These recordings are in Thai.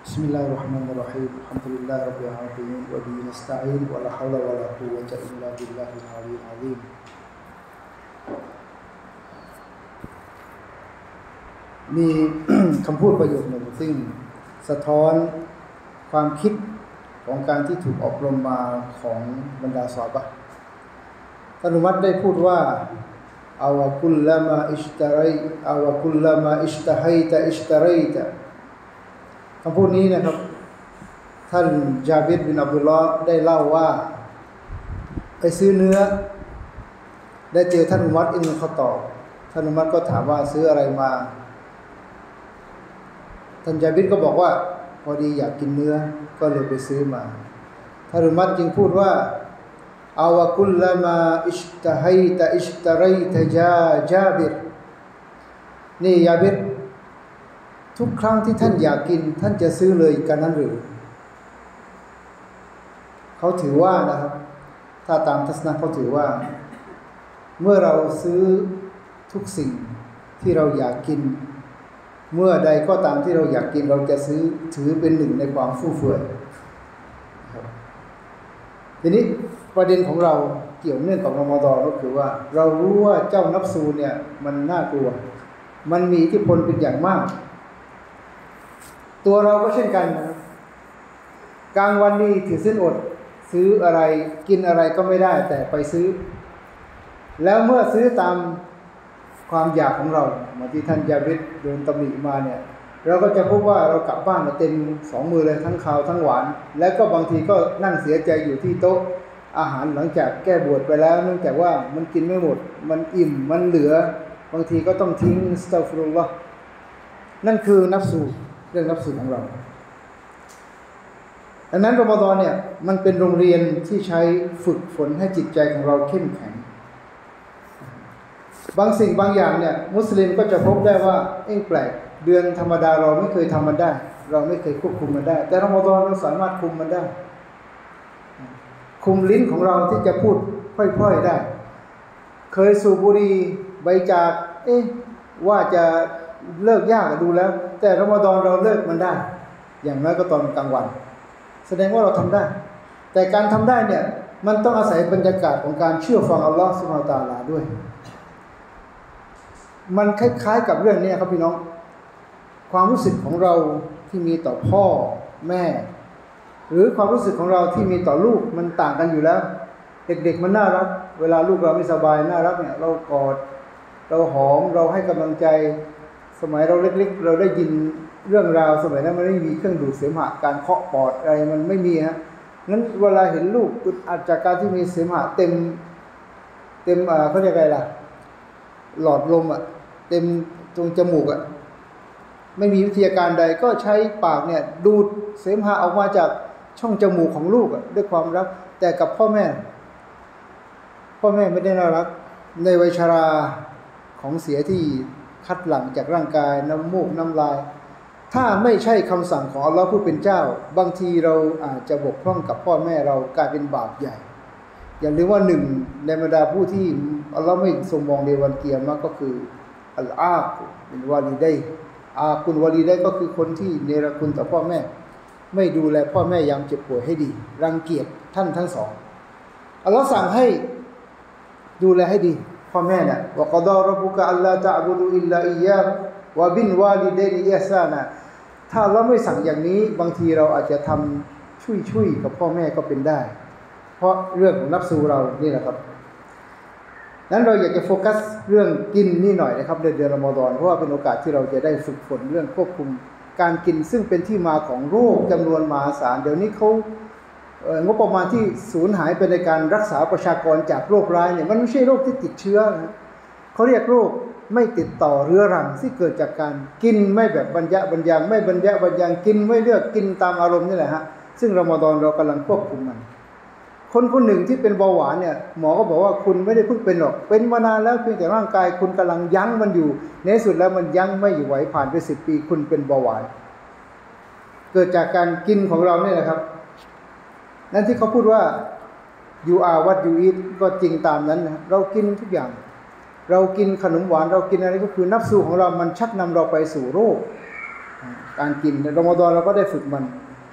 بسم الله الرحمن الرحيم الحمد لله رب العالمين وبه نستعين ولا حول ولا قوة إلا بالله العلي العظيم มี คำพูดประโยคหนึ่งซึ่งสะท้อนความคิดของการที่ถูกอบรมมาของบรรดาซอฮาบะห์ท่านอุมัรได้พูดว่าอาวะกุลลามาอิชตะรัยอาวะกุลลามาอิชตะฮัยตะอิชตะรัยตะคำพูดนี้นะครับท่านญาบิรบินอับดุลลอฮ์ได้เล่าว่าไปซื้อเนื้อได้เจอท่านอุมัรอิบนุล ค็อฏฏอบท่านอุมัรก็ถามว่าซื้ออะไรมาท่านญาบิรก็บอกว่าพอดีอยากกินเนื้อก็เลยไปซื้อมาท่านอุมัรจึงพูดว่าอาวะกุลลามาอิชตะฮัยตะอิชตะรัยตะญาบิรนี่ญาบิรทุกครั้งที่ท่านอยากกินท่านจะซื้อเลยกันนั้นหรือเขาถือว่านะครับถ้าตามทัศนะเขาถือว่าเมื่อเราซื้อทุกสิ่งที่เราอยากกินเมื่อใดก็ตามที่เราอยากกินเราจะซื้อถือเป็นหนึ่งในความฟุ่มเฟือยทีนี้ประเด็นของเราเกี่ยวเนื่องกับรอมฎอนก็คือว่าเรารู้ว่าเจ้านัฟซูเนี่ยมันน่ากลัวมันมีอิทธิพลเป็นอย่างมากตัวเราก็เช่นกันนะครับกลางวันนี้ถือศีลอดซื้ออะไรกินอะไรก็ไม่ได้แต่ไปซื้อแล้วเมื่อซื้อตามความอยากของเราเหมือนที่ท่านญาบิรโดนตำหนิมาเนี่ยเราก็จะพบว่าเรากลับบ้านเต็มสองมือเลยทั้งคาวทั้งหวานแล้วก็บางทีก็นั่งเสียใจอยู่ที่โต๊ะอาหารหลังจากแก้บวชไปแล้วเนื่องจากว่ามันกินไม่หมดมันอิ่มมันเหลือบางทีก็ต้องทิ้งอัสตัฆฟิรุลลอฮ์นั่นคือนัฟซูเรื่องนัฟซูของเราดังนั้นรอมฎอนเนี่ยมันเป็นโรงเรียนที่ใช้ฝึกฝนให้จิตใจของเราเข้มแข็งบางสิ่งบางอย่างเนี่ยมุสลิมก็จะพบได้ว่าแปลกเดือนธรรมดาเราไม่เคยทำมันได้เราไม่เคยควบคุมมันได้แต่รอมฎอนเราสามารถคุมมันได้คุมลิ้นของเราที่จะพูดพร่อยๆได้เคยสูบบุหรี่ใบจากว่าจะเลิกยากดูแล้วแต่รอมฎอนเราเลิกมันได้อย่างน้อยก็ตอนกลางวันแสดงว่าเราทำได้แต่การทำได้เนี่ยมันต้องอาศัยบรรยากาศของการเชื่อฟังอัลลอฮฺซุบฮานะฮูวะตะอาลาด้วยมันคล้ายๆกับเรื่องนี้ครับพี่น้องความรู้สึกของเราที่มีต่อพ่อแม่หรือความรู้สึกของเราที่มีต่อลูกมันต่างกันอยู่แล้วเด็กๆมันน่ารักเวลาลูกเราไม่สบายน่ารักเนี่ยเรากอดเราหอมเราให้กำลังใจสมัยเราเล็กๆเราได้ยินเรื่องราวสมัยนั้นมันไม่มีเครื่องดูดเสมหะการเคาะปอดอะไรมันไม่มีฮะงั้นเวลาเห็นลูกอึดอัดจากการที่มีเสมหะเต็มเขาเรียกอะไรล่ะหลอดลมเต็มตรงจมูกไม่มีวิทยาการใดก็ใช้ปากเนี่ยดูดเสมหะออกมาจากช่องจมูกของลูกด้วยความรักแต่กับพ่อแม่ไม่ได้น่ารักในวัยชราของเสียที่คัดหลั่งจากร่างกายน้ำมูกน้ำลายถ้าไม่ใช่คำสั่งของอัลลอฮ์ผู้เป็นเจ้าบางทีเราอาจจะบกพร่องกับพ่อแม่เรากลายเป็นบาปใหญ่อย่าลืมว่าหนึ่งในบรรดาผู้ที่อัลลอฮ์ไม่ทรงมองในวันเกียรติก็คืออัลอากุบินวาลิดัยอากุลวาลิดัยก็คือคนที่เนรคุณต่อพ่อแม่ไม่ดูแลพ่อแม่ยามเจ็บป่วยให้ดีรังเกียจท่านทั้งสองอัลลอฮ์สั่งให้ดูแลให้ดีพ่อแม่เนี่ยวะกอฎอร็อบบุกะอัลลาตะอ์บุดุอิลลาอิยยาฮุวะบิลวาลิดัยนิอิห์ซานะถ้าเราไม่สั่งอย่างนี้บางทีเราอาจจะทำชุยๆกับพ่อแม่ก็เป็นได้เพราะเรื่องของนัฟซูเรานี่แหละครับนั้นเราอยากจะโฟกัสเรื่องกินนี่หน่อยนะครับเดือนรอมฎอนเพราะว่าเป็นโอกาสที่เราจะได้ฝึกฝนเรื่องควบคุมการกินซึ่งเป็นที่มาของโรคจำนวนมหาศาลเดี๋ยวนี้เขางบประมาณที่สูญหายไปในการรักษาประชากรจากโรคร้ายเนี่ยมันไม่ใช่โรคที่ติดเชื้อนะเขาเรียกโรคไม่ติดต่อเรื้อรังที่เกิดจากการกินไม่แบบบรรยางไม่บรรยางกินไม่เลือกกินตามอารมณ์นี่แหละฮะซึ่งรอมฎอนเรากำลังควบคุมมันคนหนึ่งที่เป็นเบาหวานเนี่ยหมอก็บอกว่าคุณไม่ได้เพิ่งเป็นหรอกเป็นมานานแล้วเพียงแต่ร่างกายคุณกำลังยั้งมันอยู่ในที่สุดแล้วมันยั้งไม่อยู่ไหวผ่านไป10 ปีคุณเป็นเบาหวานเกิดจากการกินของเราเนี่ยแหละครับนั่นที่เขาพูดว่า you are what you eat ก็จริงตามนั้นนะเรากินทุกอย่างเรากินขนมหวานเรากินอะไรก็คือนัฟซูของเรามันชักนำเราไปสู่โรคการกินในรอมฎอนเราก็ได้ฝึกมัน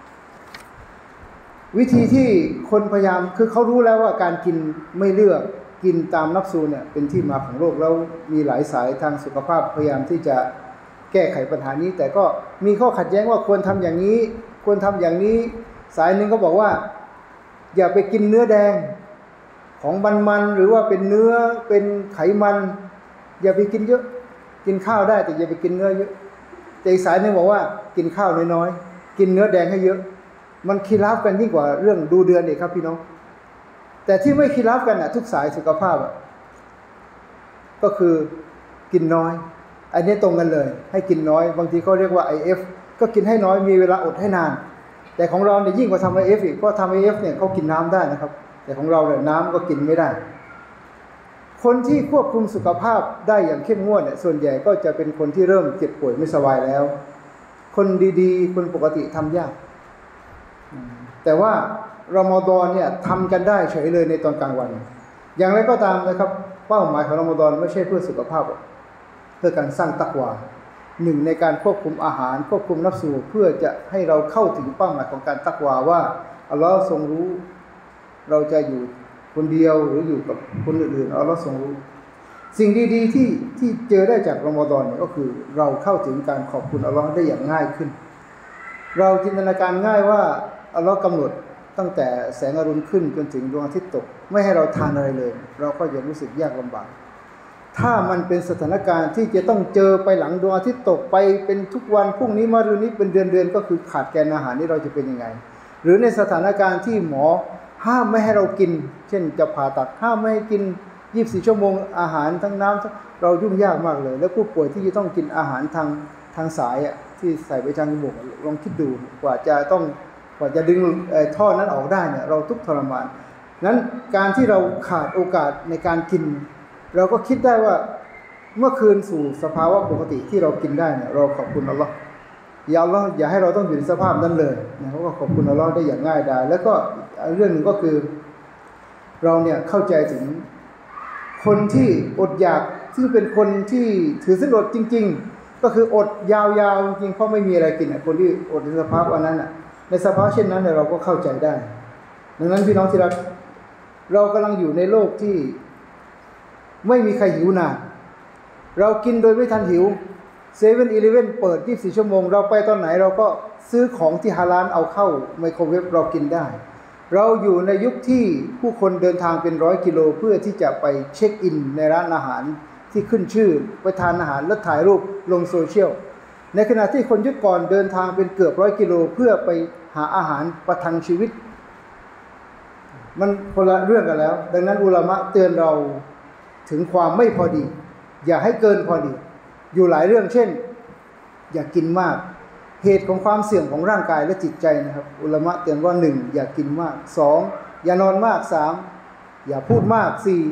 วิธีที่คนพยายามคือเขารู้แล้วว่าการกินไม่เลือกกินตามนัฟซูเนี่ยเป็นที่มาของโรคแล้วมีหลายสายทางสุขภาพพยายามที่จะแก้ไขปัญหานี้แต่ก็มีข้อขัดแย้งว่าควรทำอย่างนี้ควรทำอย่างนี้สายหนึ่งก็บอกว่าอย่าไปกินเนื้อแดงของมันหรือว่าเป็นเนื้อเป็นไขมันอย่าไปกินเยอะกินข้าวได้แต่อย่าไปกินเนื้อเยอะแต่อีกสายหนึ่งบอกว่ากินข้าวน้อยๆกินเนื้อแดงให้เยอะมันคีราฟกันยิ่งกว่าเรื่องดูเดือนอีกครับพี่น้องแต่ที่ไม่คีราฟกันทุกสายสุขภาพก็คือกินน้อยอันนี้ตรงกันเลยให้กินน้อยบางทีเขาเรียกว่า IF ก็กินให้น้อยมีเวลาอดให้นานแต่ของเราเนี่ยยิ่งกว่าทำ IF อีกเพราะทำ IF เนี่ยเขากินน้ำได้นะครับแต่ของเราเนี่ยน้ำก็กินไม่ได้คนที่ควบคุมสุขภาพได้อย่างเข้มงวดเนี่ยส่วนใหญ่ก็จะเป็นคนที่เริ่มเจ็บป่วยไม่สบายแล้วคนดีๆคนปกติทำยากแต่ว่ารอมฎอนเนี่ยทำกันได้เฉยเลยในตอนกลางวันอย่างไรก็ตามนะครับเป้าหมายของรอมฎอนไม่ใช่เพื่อสุขภาพเพื่อการสร้างตักวาหนึ่งในการควบคุมอาหารควบคุมนัฟซูเพื่อจะให้เราเข้าถึงเป้าหมายของการตักวาว่าอัลลอฮ์ทรงรู้เราจะอยู่คนเดียวหรืออยู่กับคนอื่นๆอัลลอฮ์ทรงรู้สิ่งดีๆที่เจอได้จากรอมฎอนเนี่ยก็คือเราเข้าถึงการขอบคุณอัลลอฮ์ได้อย่างง่ายขึ้นเราจินตนาการง่ายว่าอัลลอฮ์กำหนดตั้งแต่แสงอรุณขึ้นจนถึงดวงอาทิตย์ตกไม่ให้เราทานอะไรเลยเราก็จะรู้สึกยากลำบากถ้ามันเป็นสถานการณ์ที่จะต้องเจอไปหลังดวงอาทิตย์ตกไปเป็นทุกวันพรุ่งนี้มะรืนนี้เป็นเดือนก็คือขาดแคลนอาหารนี่เราจะเป็นยังไงหรือในสถานการณ์ที่หมอห้ามไม่ให้เรากินเช่นจะผ่าตัดห้ามไม่ให้กิน24 ชั่วโมงอาหารทั้งน้ำเรายุ่งยากมากเลยแล้วผู้ป่วยที่จะต้องกินอาหารทางสายที่ใส่ไปทางจมูกลองคิดดูกว่าจะดึงท่อนั้นออกได้เนี่ยเราทุกข์ทรมานนั้นการที่เราขาดโอกาสในการกินเราก็คิดได้ว่าเมื่อคืนสู่สภาวะปกติที่เรากินได้เนี่ยเราขอบคุณอัลลอฮ์อย่าอัลลอฮ์อย่าให้เราต้องอยู่ในสภาพนั้นเลยนะเพราะว่าขอบคุณอัลลอฮ์ได้อย่างง่ายดายแล้วก็เรื่องหนึ่งก็คือเราเนี่ยเข้าใจถึงคนที่อดอยากซึ่งเป็นคนที่ถือศีลอดจริงๆก็คืออดยาวๆจริงๆเพราะไม่มีอะไรกินคนที่อดในสภาพวันนั้นในสภาพเช่นนั้นเนี่ยเราก็เข้าใจได้ดังนั้นพี่น้องที่รักเรากำลังอยู่ในโลกที่ไม่มีใครหิวนานเรากินโดยไม่ทันหิว7-Eleven เปิด24 ชั่วโมงเราไปตอนไหนเราก็ซื้อของที่ฮาลาลเอาเข้าไมโครเวฟเรากินได้เราอยู่ในยุคที่ผู้คนเดินทางเป็น100 กิโลเพื่อที่จะไปเช็คอินในร้านอาหารที่ขึ้นชื่อไปทานอาหารและถ่ายรูปลงโซเชียลในขณะที่คนยุคก่อนเดินทางเป็นเกือบ100 กิโลเพื่อไปหาอาหารประทังชีวิตมันคนละเรื่องกันแล้วดังนั้นอุลามะเตือนเราถึงความไม่พอดีอย่าให้เกินพอดีอยู่หลายเรื่องเช่นอย่ากินมากเหตุของความเสื่อมของร่างกายและจิตใจนะครับอุลามะเตือนว่า1อย่ากินมาก2อย่านอนมาก3อย่าพูดมาก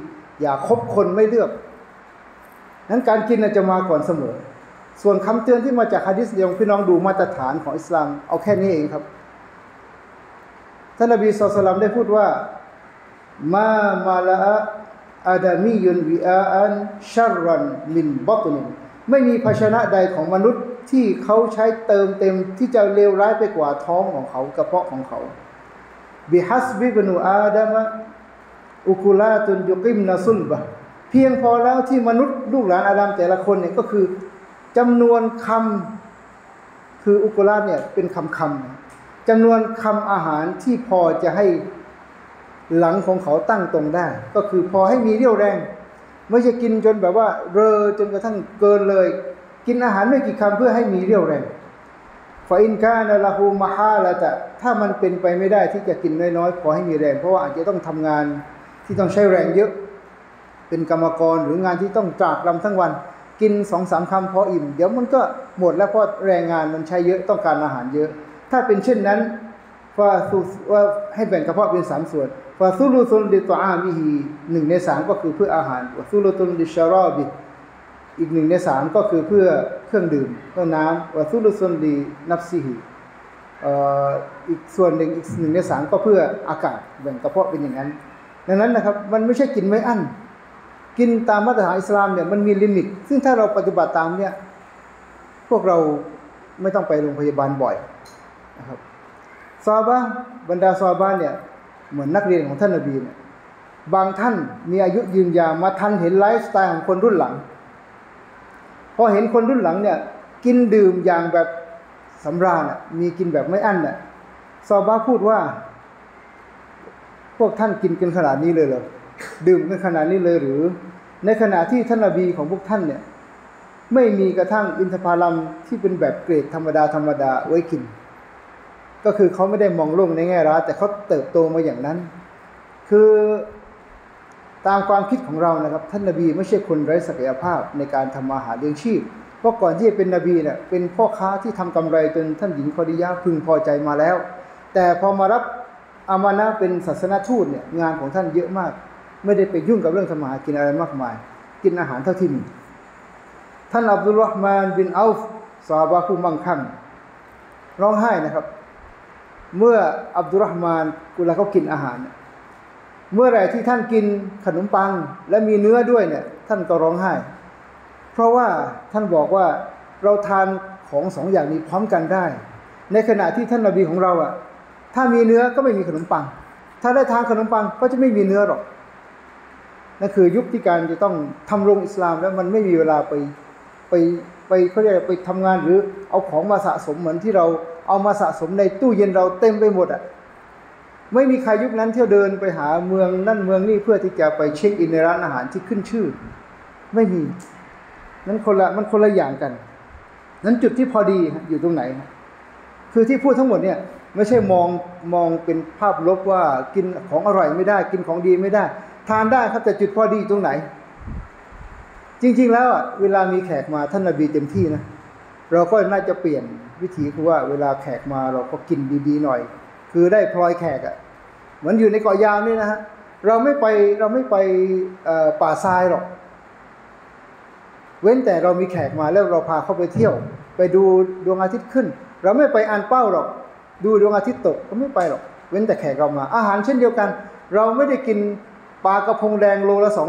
4อย่าคบคนไม่เลือกนั้นการกินจะมาก่อนเสมอส่วนคำเตือนที่มาจากหะดีษเดี๋ยวพี่น้องดูมาตรฐานของอิสลามเอาแค่นี้เองครับท่านนบีศ็อลลัลลอฮุอะลัยฮิวะซัลลัมได้พูดว่ามาละอาดามียุนวิอาอันชัรรันมินบัตนินไม่มีภาชนะใดของมนุษย์ที่เขาใช้เติมเต็มที่จะเลวร้ายไปกว่าท้องของเขากระเพาะของเขาบิฮัสบิบนูอาดามะอุกุลาตุนยุกิมนาซุลบะเพียงพอแล้วที่มนุษย์ลูกหลานอาดัมแต่ละคนเนี่ยก็คือจำนวนคำคืออุกุลาเนี่ยเป็นคำจำนวนคำอาหารที่พอจะให้หลังของเขาตั้งตรงได้ก็คือพอให้มีเรี่ยวแรงไม่ใช่กินจนแบบว่าเรอจนกระทั่งเกินเลยกินอาหารไม่กี่คำเพื่อให้มีเรี่ยวแรงฟาอินกานะละฮูมะฮาละตะถ้ามันเป็นไปไม่ได้ที่จะกินน้อยๆพอให้มีแรงเพราะว่าอาจจะต้องทำงานที่ต้องใช้แรงเยอะเป็นกรรมกรหรืองานที่ต้องตรากตรำทั้งวันกิน 2-3 คำพออิ่มเดี๋ยวมันก็หมดแล้วเพราะแรงงานมันใช้เยอะต้องการอาหารเยอะถ้าเป็นเช่นนั้นว่าให้แบ่งกระเพาะเป็น3ส่วนฟาซุลุตุนลิตออามิฮี1 ใน 3ก็คือเพื่ออาหารวะซุลุตุนลิชารอบิอีก1 ใน 3ก็คือเพื่อเครื่องดื่มก็น้ำวะซุลุตุนลินัฟซิฮีอีกส่วนหนึ่งอีก1 ใน 3ก็เพื่ออากาศแบ่งกระเพาะเป็นอย่างนั้นดังนั้นนะครับมันไม่ใช่กินไม่อั้นกินตามมาตรฐานอิสลามเนี่ยมันมีลิมิตซึ่งถ้าเราปฏิบัติตามเนี่ยพวกเราไม่ต้องไปโรงพยาบาลบ่อยนะครับซอฮาบะห์บรรดาซอฮาบะห์เนี่ยเหมือนนักเรียนของท่านนบีเนี่ยบางท่านมีอายุยืนยาวมาทันเห็นไลฟ์สไตล์ของคนรุ่นหลังพอเห็นคนรุ่นหลังเนี่ยกินดื่มอย่างแบบสำราญมีกินแบบไม่อั้นซอฮาบะห์พูดว่าพวกท่านกินกันขนาดนี้เลยเหรอดื่มกันขนาดนี้เลยหรือในขณะที่ท่านนบีของพวกท่านเนี่ยไม่มีกระทั่งอินทผลัมที่เป็นแบบเกรดธรรมดาไว้กินก็คือเขาไม่ได้มองโลกในแง่ร้ายแต่เขาเติบโตมาอย่างนั้นคือตามความคิดของเรานะครับท่านนบีไม่ใช่คนไร้ศักยภาพในการทำมาหาเลี้ยงชีพเพราะก่อนที่จะเป็นนบีเนี่ยเป็นพ่อค้าที่ทำกำไรจนท่านหญิงคอดีญะห์พึงพอใจมาแล้วแต่พอมารับอามานะห์เป็นศาสนทูตเนี่ยงานของท่านเยอะมากไม่ได้ไปยุ่งกับเรื่องทำมาหากินอะไรมากมายกินอาหารเท่าที่มีท่านอับดุลรอฮ์มานบินอัฟซอฮาบะห์ผู้มั่งคั่งร้องไห้นะครับเมื่ออับดุลรอฮ์มานเวลาเขากินอาหารเมื่อไหร่ที่ท่านกินขนมปังและมีเนื้อด้วยเนี่ยท่านก็ร้องไห้เพราะว่าท่านบอกว่าเราทานของสองอย่างนี้พร้อมกันได้ในขณะที่ท่านนบีของเราถ้ามีเนื้อก็ไม่มีขนมปังถ้าได้ทานขนมปังก็จะไม่มีเนื้อหรอกนั่นคือยุคที่การจะต้องทำโรงอิสลามแล้วมันไม่มีเวลาไปเขาเรียกไปทำงานหรือเอาของมาสะสมเหมือนที่เราเอามาสะสมในตู้เย็นเราเต็มไปหมดไม่มีใครยุคนั้นเที่ยวเดินไปหาเมืองนั่นเมืองนี่เพื่อที่จะไปเช็คอินในร้านอาหารที่ขึ้นชื่อไม่มีมันคนละอย่างกันนั้นจุดที่พอดีอยู่ตรงไหนคือที่พูดทั้งหมดเนี่ยไม่ใช่มองเป็นภาพลบว่ากินของอร่อยไม่ได้กินของดีไม่ได้ทานได้ครับแต่จุดพอดีตรงไหนจริงๆแล้วเวลามีแขกมาท่านนบีเต็มที่นะเราก็น่าจะเปลี่ยนวิธีคือว่าเวลาแขกมาเราก็กินดีๆหน่อยคือได้พลอยแขกเหมือนอยู่ในเกาะยาวนี่นะฮะเราไม่ไปป่าทรายหรอกเว้นแต่เรามีแขกมาแล้วเราพาเขาไปเที่ยวไปดูดวงอาทิตย์ขึ้นเราไม่ไปอ่านเป้าหรอกดูดวงอาทิตย์ตกก็ไม่ไปหรอกเว้นแต่แขกเรามาอาหารเช่นเดียวกันเราไม่ได้กินปลากระพงแดงโลละ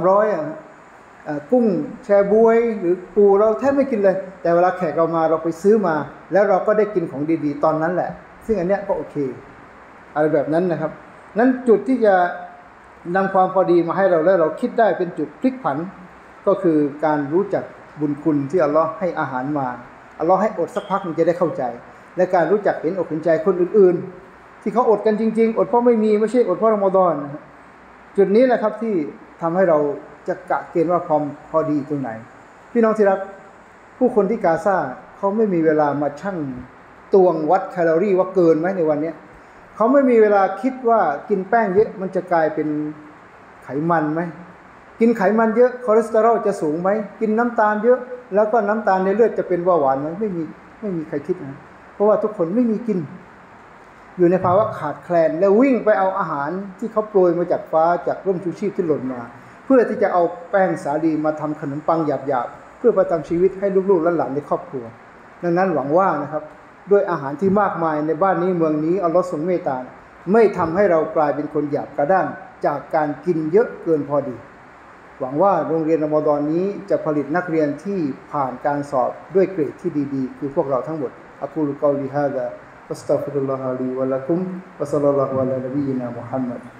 200-300กุ้งแชบวยหรือปูเราแทบไม่กินเลยแต่เวลาแขกเรามาเราไปซื้อมาแล้วเราก็ได้กินของดีๆตอนนั้นแหละซึ่งอันเนี้ยก็โอเคอะไรแบบนั้นนะครับนั้นจุดที่จะนำความพอดีมาให้เราแล้วเราคิดได้เป็นจุดพลิกผันก็คือการรู้จักบุญคุณที่อัลลอฮ์ให้อาหารมาอัลลอฮ์ให้อดสักพักมันจะได้เข้าใจและการรู้จักเห็นอกเห็นใจคนอื่นๆที่เขาอดกันจริงๆอดเพราะไม่ใช่อดเพราะรอมฎอนนะครับจุดนี้แหละครับที่ทำให้เราจะกะเกณฑ์ว่าพอดีตรงไหนพี่น้องที่รักผู้คนที่กาซาเขาไม่มีเวลามาชั่งตวงวัดแคลอรี่ว่าเกินไหมในวันนี้เขาไม่มีเวลาคิดว่ากินแป้งเยอะมันจะกลายเป็นไขมันไหมกินไขมันเยอะคอเลสเตอรอลจะสูงไหมกินน้ำตาลเยอะแล้วก็น้ำตาลในเลือดจะเป็นเบาหวานไหมไม่มีใครคิดนะเพราะว่าทุกคนไม่มีกินอยู่ในภาวะขาดแคลนแล้ววิ่งไปเอาอาหารที่เขาโปรยมาจากฟ้าจากร่มชูชีพที่หล่นมาเพื่อที่จะเอาแป้งสาลีมาทำขนมปังหยาบๆเพื่อประทังชีวิตให้ลูกๆและหลานในครอบครัวดังนั้นหวังว่านะครับด้วยอาหารที่มากมายในบ้านนี้เมืองนี้อัลลอฮ์ทรงเมตตาไม่ทำให้เรากลายเป็นคนหยาบกระด้างจากการกินเยอะเกินพอดีหวังว่าโรงเรียนรอมฎอนนี้จะผลิตนักเรียนที่ผ่านการสอบด้วยเกรดที่ดีๆคือพวกเราทั้งหมดอะกูลุกอลิฮาซาอัสตัฆฟิรุลลอฮะลีวะละกุมวะศ็อลลัลลอฮุอะลานบียินามุฮัมมัด